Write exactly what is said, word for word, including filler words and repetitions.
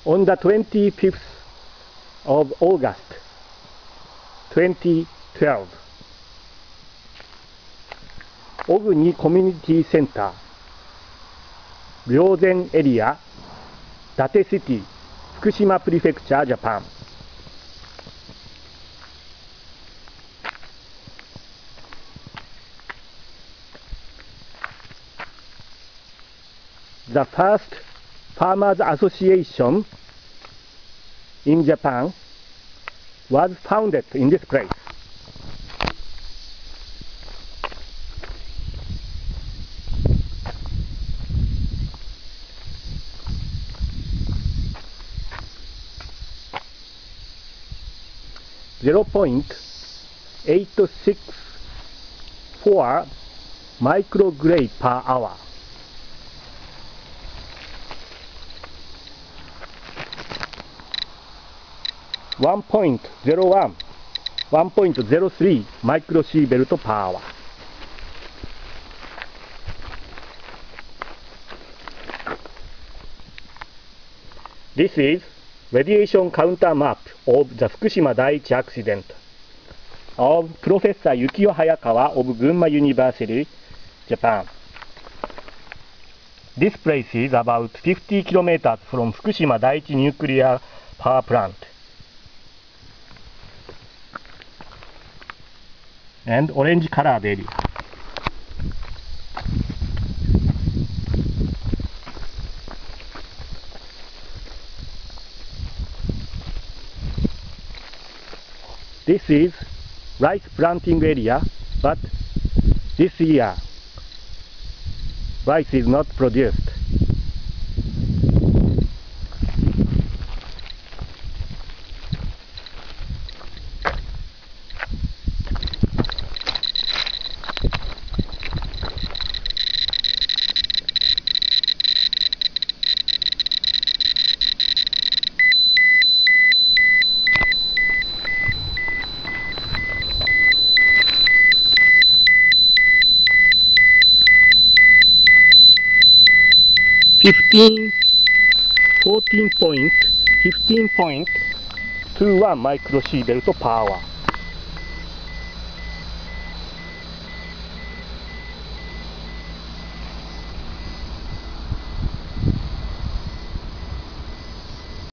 On the twenty-fifth of August twenty twelve, Oguni Community Center, Ryozen Area, Date City, Fukushima Prefecture, Japan. The first Farmers Association in Japan was founded in this place. zero point eight six four microgray per hour. one point zero one, one point zero three microsievert per hour. This is radiation counter map of the Fukushima Daiichi accident of Professor Yukio Hayakawa of Gunma University, Japan. This place is about fifty kilometers from Fukushima Daiichi nuclear power plant. And orange colored area. This is rice planting area, but this year rice is not produced. fifteen, fourteen point, fifteen point two one microsievert per hour.